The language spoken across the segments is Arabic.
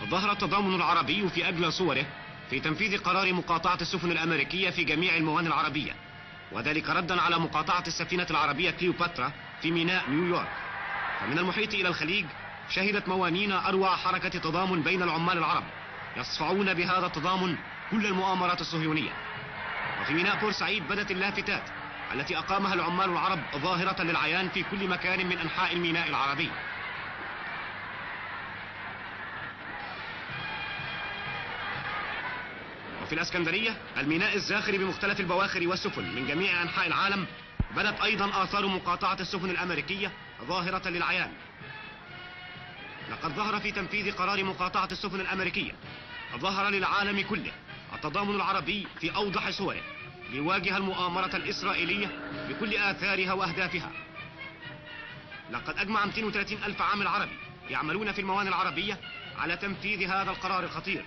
ظهر التضامن العربي في أجل صوره في تنفيذ قرار مقاطعة السفن الأمريكية في جميع الموانئ العربية، وذلك ردا على مقاطعة السفينة العربية كليوباترا في ميناء نيويورك. فمن المحيط إلى الخليج شهدت موانينا أروع حركة تضامن بين العمال العرب، يصفعون بهذا التضامن كل المؤامرات الصهيونية. وفي ميناء بورسعيد بدت اللافتات التي أقامها العمال العرب ظاهرة للعيان في كل مكان من أنحاء الميناء العربي. وفي الإسكندرية الميناء الزاخر بمختلف البواخر والسفن من جميع أنحاء العالم بدت أيضا آثار مقاطعة السفن الأمريكية ظاهرة للعيان. لقد ظهر في تنفيذ قرار مقاطعة السفن الأمريكية، ظهر للعالم كله التضامن العربي في أوضح صوره ليواجه المؤامرة الإسرائيلية بكل آثارها وأهدافها. لقد أجمع 230 ألف عامل عربي يعملون في الموانئ العربية على تنفيذ هذا القرار الخطير.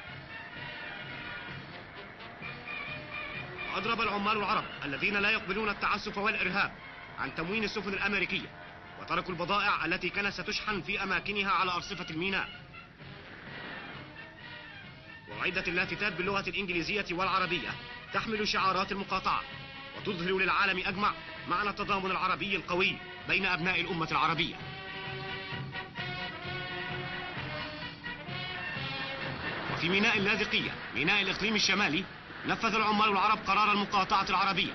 وأضرب العمال العرب الذين لا يقبلون التعسف والإرهاب عن تموين السفن الأمريكية، وتركوا البضائع التي كانت ستشحن في أماكنها على أرصفة الميناء. وأعدت اللافتات باللغة الإنجليزية والعربية تحمل شعارات المقاطعة وتظهر للعالم أجمع معنى التضامن العربي القوي بين أبناء الأمة العربية. وفي ميناء اللاذقية ميناء الإقليم الشمالي نفذ العمال العرب قرار المقاطعة العربية،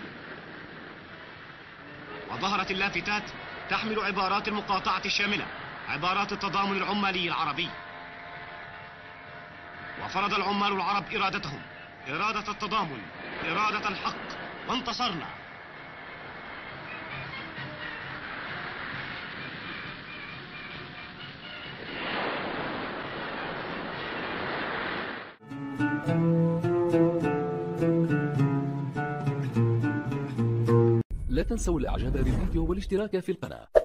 وظهرت اللافتات تحمل عبارات المقاطعة الشاملة، عبارات التضامن العمالي العربي. وفرض العمال العرب إرادتهم، إرادة التضامن، إرادة الحق، وانتصرنا. لا تنسوا الاعجاب بالفيديو والاشتراك في القناة.